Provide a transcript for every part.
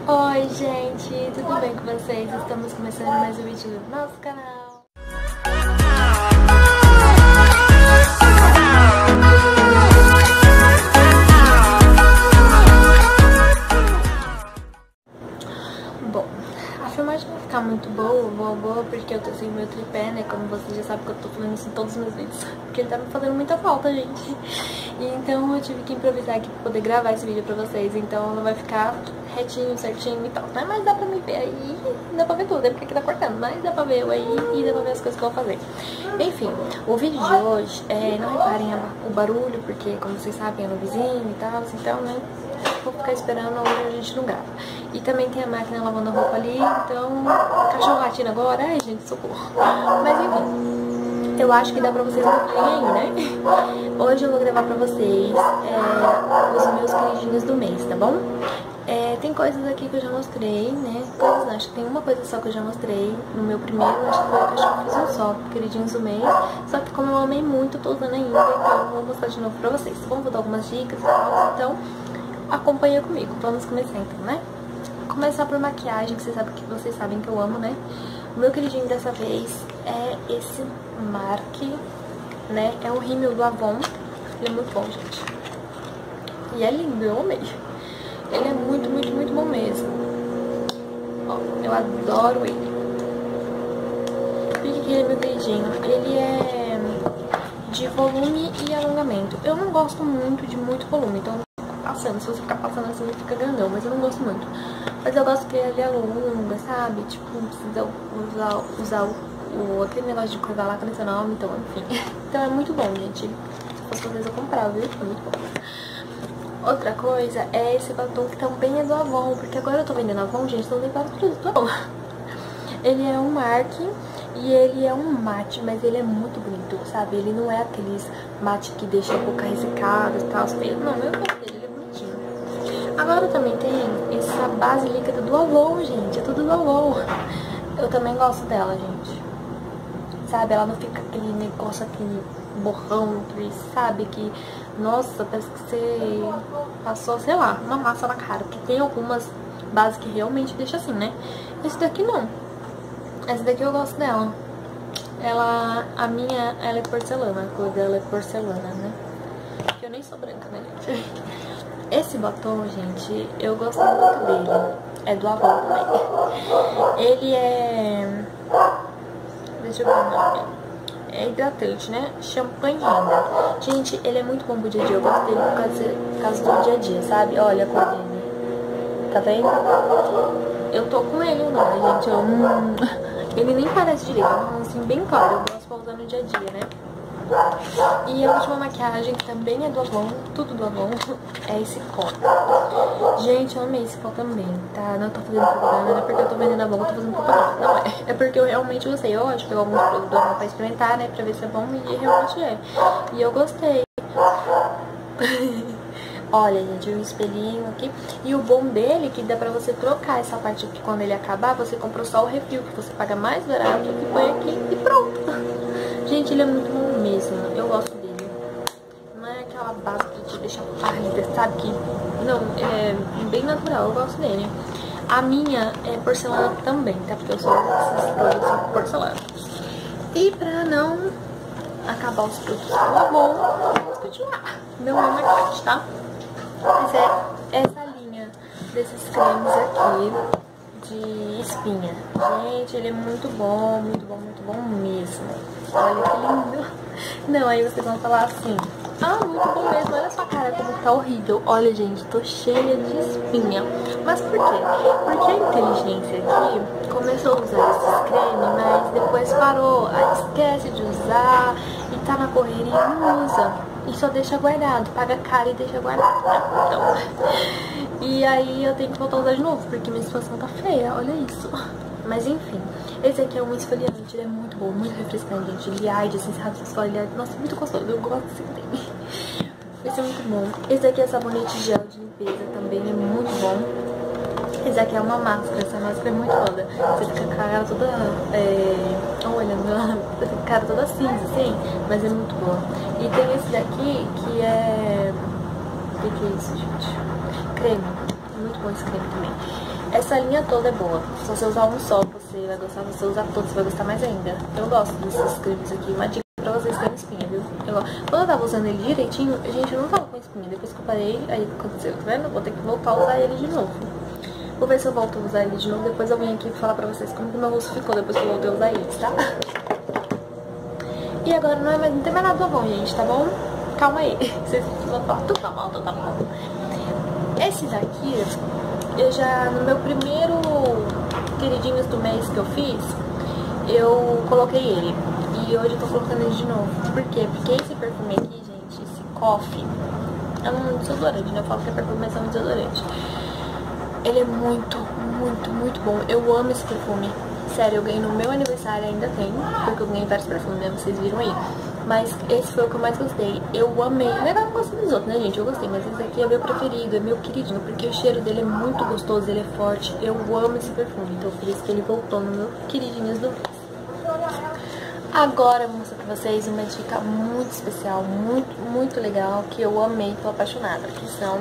Oi gente, tudo bem com vocês? Estamos começando mais um vídeo do nosso canal. Bom, a filmagem vai ficar muito boa, porque eu tô sem meu tripé, né? Como vocês já sabem que eu tô falando isso em todos os meus vídeos. Porque ele tá me fazendo muita falta, gente. E então eu tive que improvisar aqui pra poder gravar esse vídeo pra vocês. Então não vai ficar retinho, certinho e tal, né? Mas dá pra me ver aí, dá pra ver tudo, é porque aqui tá cortando. Mas dá pra ver eu aí e dá pra ver as coisas que eu vou fazer. Enfim, o vídeo de hoje, não reparem o barulho, porque como vocês sabem é no vizinho e tal, então, né? Vou ficar esperando, hoje a gente não grava. E também tem a máquina lavando a roupa ali, então cachorro latindo agora, ai gente, socorro. Mas enfim, eu acho que dá pra vocês ouvirem aí, né? Hoje eu vou gravar pra vocês os meus queridinhos do mês, tá bom? Tem coisas aqui que eu já mostrei, né? Coisas, acho que tem uma coisa só que eu já mostrei no meu primeiro, acho que eu fiz um só, queridinhos do mês. Só que como eu amei muito, eu tô usando ainda, então eu vou mostrar de novo pra vocês. Vamos dar algumas dicas e tal, então acompanha comigo. Vamos começar então, né? Começar por maquiagem, que vocês sabem que eu amo, né? O meu queridinho dessa vez é esse Marc, né? É o rímel do Avon. Ele é muito bom, gente. E é lindo, eu amei. Ele é muito, muito, muito bom mesmo. Ó, eu adoro ele. Por que ele é meu queridinho? Ele é de volume e alongamento. Eu não gosto muito de muito volume, então passando, se você ficar passando assim, ele fica grandão, mas eu não gosto muito. Mas eu gosto que ele alonga, sabe? Tipo, não precisa usar aquele negócio de coisa lá com esse nome, então, enfim. Então é muito bom, gente. Se fosse vocês eu comprava, viu? É muito bom. Outra coisa é esse batom que também é do Avon, porque agora eu tô vendendo Avon, gente, então tem vários produtos do Avon. Ele é um Marc e ele é um mate, mas ele é muito bonito, sabe? Ele não é aqueles mate que deixa a boca ressecada e tal, feio. Não, eu gosto dele, ele é bonitinho. Agora também tem essa base líquida do Avon, gente, é tudo do Avon. Eu também gosto dela, gente. Sabe, ela não fica aquele negócio, aquele borrão, que sabe, que, nossa, parece que você passou, sei lá, uma massa na cara. Porque tem algumas bases que realmente deixa assim, né? Esse daqui não. Essa daqui eu gosto dela. A minha, ela é porcelana, a cor dela é porcelana, né? Porque eu nem sou branca, né, gente? Esse batom, gente, eu gosto muito dele. É do Avon também. Ele é... Deixa eu ver o nome. É hidratante, né? Champanhe Renda. Gente, ele é muito bom pro dia a dia. Eu gosto dele por causa do dia a dia, sabe? Olha a cor dele. Tá vendo? Eu tô com ele agora, gente. Ele nem parece direito. É um assim bem claro. Eu gosto pra usar no dia a dia, né? E a última maquiagem, que também é do Avon, tudo do Avon, é esse pó. Gente, eu amei esse pó também, tá? Não tô fazendo propaganda, não é porque eu tô vendendo Avon, eu tô fazendo propaganda. Não é. É porque eu realmente gostei. Eu acho que eu alguns produtos do Avon pra experimentar, né? Pra ver se é bom, e realmente é. E eu gostei. Olha, gente, o espelhinho aqui. E o bom dele é que dá pra você trocar essa parte aqui. Quando ele acabar, você comprou só o refil, que você paga mais barato, que põe aqui e pronto. Gente, ele é muito bom mesmo. Eu gosto dele. Não é aquela base que te deixa pálida, sabe? Que não, é bem natural. Eu gosto dele. A minha é porcelana também, tá? Porque eu sou desses produtos porcelana. E pra não acabar os produtos do Avon, vamos continuar. Meu nome é Kate, tá? Mas é essa linha desses cremes aqui de espinha. Gente, ele é muito bom, muito bom, muito bom mesmo. Olha que lindo. Não, aí vocês vão falar assim: ah, muito bom mesmo, olha sua cara como tá horrível. Olha, gente, tô cheia de espinha. Mas por quê? Porque a inteligência aqui começou a usar esses cremes, mas depois parou. Aí esquece de usar e tá na correria e não usa. E só deixa guardado, paga caro e deixa guardado. Então, e aí eu tenho que voltar a usar de novo, porque minha situação tá feia, olha isso. Mas enfim, esse aqui é um esfoliante, ele é muito bom, muito refrescante, gente. Ele arde, assim, sabe, esfoliante. Nossa, muito gostoso, eu gosto desse creme. Esse é muito bom. Esse aqui é sabonete gel de limpeza, também é muito bom. Esse aqui é uma máscara, essa máscara é muito foda. Você fica com a cara toda, olha, você fica com a cara toda cinza, assim, mas é muito boa. E tem esse daqui que é... O que é isso, gente? Creme. Muito bom esse creme também. Essa linha toda é boa. Se você usar um só, você vai gostar. Se você usar todos, você vai gostar mais ainda. Eu gosto desses cremes aqui. Uma dica pra vocês terem espinha, viu? Quando eu tava usando ele direitinho, a gente não tava com espinha. Depois que eu parei, aí aconteceu, tá vendo? Vou ter que voltar a usar ele de novo. Vou ver se eu volto a usar ele de novo. Depois eu venho aqui falar pra vocês como que meu rosto ficou depois que eu voltei a usar eles, tá? E agora não tem mais nada bom, gente, tá bom? Calma aí. Vocês vão falar, tudo tá bom, tudo tá bom. Esse daqui, eu já, no meu primeiro queridinhos do mês que eu fiz, eu coloquei ele. E hoje eu tô colocando ele de novo. Por quê? Porque esse perfume aqui, gente, esse Coffee, é um desodorante, né? Eu falo que é perfume, mas é um desodorante. Ele é muito, muito, muito bom. Eu amo esse perfume. Sério, eu ganhei no meu aniversário, ainda tenho, porque eu ganhei vários perfumes, né? Vocês viram aí. Mas esse foi o que eu mais gostei. Eu amei. Não é que eu gosto dos outros, né, gente? Eu gostei, mas esse aqui é meu preferido, é meu queridinho, porque o cheiro dele é muito gostoso, ele é forte. Eu amo esse perfume, então por isso que ele voltou no meu queridinhos do mês. Agora eu vou mostrar pra vocês uma dica muito especial, muito, muito legal, que eu amei, tô apaixonada, que são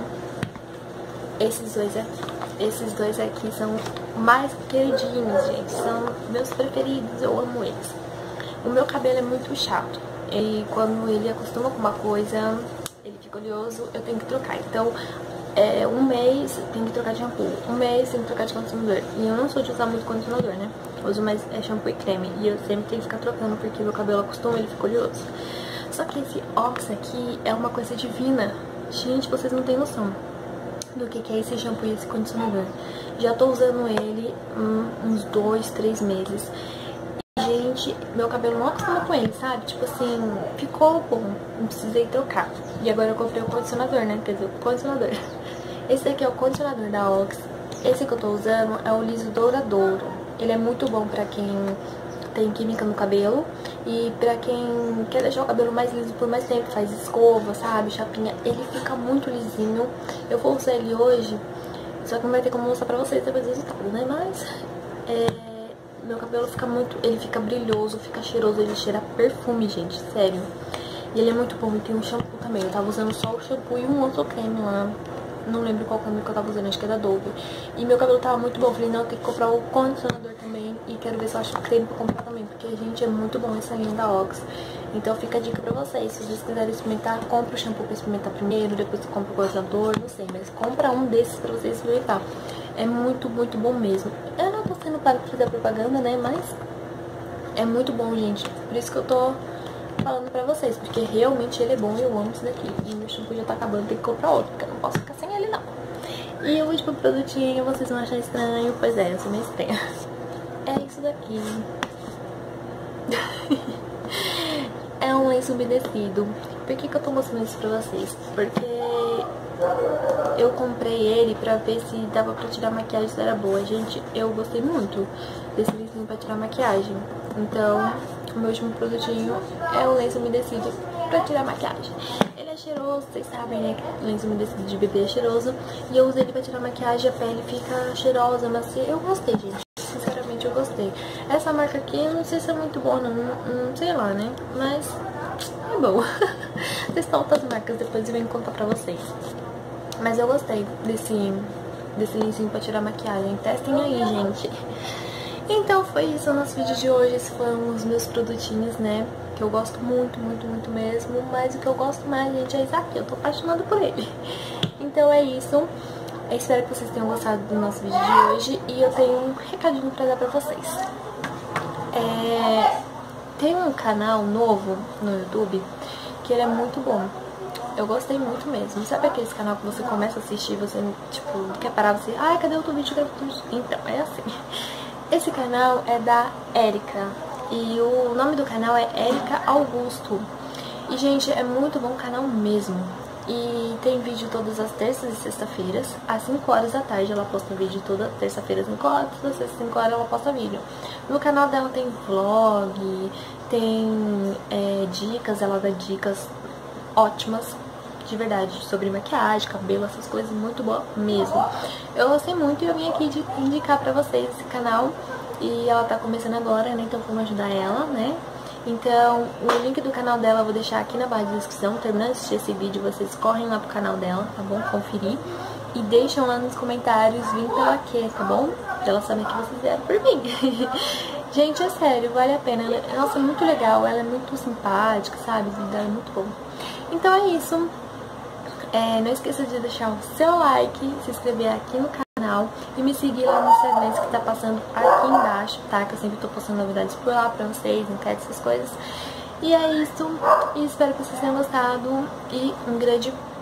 esses dois aqui. Esses dois aqui são mais queridinhos, gente. São meus preferidos, eu amo eles. O meu cabelo é muito chato. E quando ele acostuma com uma coisa, ele fica oleoso, eu tenho que trocar. Então, um mês tem que trocar de shampoo, um mês tem que trocar de condicionador. E eu não sou de usar muito condicionador, né? Eu uso mais shampoo e creme. E eu sempre tenho que ficar trocando porque meu cabelo acostuma, ele fica oleoso. Só que esse Ox aqui é uma coisa divina. Gente, vocês não têm noção do que é esse shampoo e esse condicionador. Já tô usando ele uns 2, 3 meses. E, gente, meu cabelo não acostuma com ele, sabe? Tipo assim, ficou bom, não precisei trocar. E agora eu comprei o condicionador, né? Quer dizer, o condicionador. Esse daqui é o condicionador da Ox. Esse que eu tô usando é o liso douradouro. Ele é muito bom pra quem tem química no cabelo e pra quem quer deixar o cabelo mais liso por mais tempo, faz escova, sabe, chapinha, ele fica muito lisinho. Eu vou usar ele hoje, só que não vai ter como mostrar pra vocês depois do resultado, né, mas meu cabelo fica muito, ele fica brilhoso, fica cheiroso, ele cheira perfume, gente, sério. E ele é muito bom, e tem um shampoo também, eu tava usando só o shampoo e um outro creme lá. Não lembro qual creme que eu tava usando, acho que é da Dove. E meu cabelo tava muito bom, falei, não, eu tenho que comprar o condicionador também. E quero ver se eu acho creme pra comprar também, porque, gente, é muito bom essa linha da Ox. Então fica a dica pra vocês, se vocês quiserem experimentar, compra o shampoo pra experimentar primeiro, depois você compra o condicionador, não sei. Mas compra um desses pra vocês experimentar. É muito, muito bom mesmo. Eu não tô sendo pago pra fazer a propaganda, né, mas é muito bom, gente. Por isso que eu tô falando pra vocês, porque realmente ele é bom e eu amo isso daqui. E meu shampoo já tá acabando, tem que comprar outro, porque eu não posso ficar sem ele, não. E o último produtinho, vocês vão achar estranho, pois é, eu sou meio estranha. É isso daqui. É um lenço umedecido. Por que eu tô mostrando isso pra vocês? Porque eu comprei ele pra ver se dava pra tirar maquiagem, se era boa. Gente, eu gostei muito desse lencinho pra tirar maquiagem. Então, o meu último produtinho é o lenço umedecido pra tirar maquiagem. Ele é cheiroso, vocês sabem, né? O lenço umedecido de bebê é cheiroso. E eu usei ele pra tirar maquiagem, a pele fica cheirosa, macia. Eu gostei, gente. Sinceramente, eu gostei. Essa marca aqui, eu não sei se é muito boa, não sei lá, né? Mas é boa. Testar outras marcas, depois eu venho contar pra vocês. Mas eu gostei desse lencinho pra tirar maquiagem. Testem aí, gente. Então foi isso o nosso vídeo de hoje. Esses foram os meus produtinhos, né? Que eu gosto muito, muito, muito mesmo. Mas o que eu gosto mais, gente, é esse aqui. Eu tô apaixonada por ele. Então é isso. Eu espero que vocês tenham gostado do nosso vídeo de hoje. E eu tenho um recadinho pra dar pra vocês. Tem um canal novo no YouTube que ele é muito bom. Eu gostei muito mesmo. Sabe aquele canal que você começa a assistir, você, tipo, quer parar, você... Ai, cadê outro vídeo? Então, é assim. Esse canal é da Érica. E o nome do canal é Érica Augusto. E, gente, é muito bom canal mesmo. E tem vídeo todas as terças e sexta-feiras. Às 5 horas da tarde ela posta vídeo toda terça-feira às 5 horas. Toda sexta às 5 horas ela posta vídeo. No canal dela tem vlog, tem dicas. Ela dá dicas ótimas, de verdade, sobre maquiagem, cabelo, essas coisas, muito boa mesmo. Eu gostei muito e eu vim aqui indicar pra vocês esse canal. E ela tá começando agora, né, então vamos ajudar ela, né. Então, o link do canal dela eu vou deixar aqui na barra de descrição. Terminando de assistir esse vídeo, vocês correm lá pro canal dela, tá bom? Conferir. e deixam lá nos comentários vim pela quê, tá bom? Pra ela saber que vocês vieram por mim. Gente, é sério, vale a pena. Nossa, é muito legal, ela é muito simpática, sabe? Ela é muito bom. Então é isso. Não esqueça de deixar o seu like, se inscrever aqui no canal e me seguir lá no Instagram que tá passando aqui embaixo, tá? Que eu sempre tô postando novidades por lá pra vocês, enquetes, essas coisas. E é isso. E espero que vocês tenham gostado. E um grande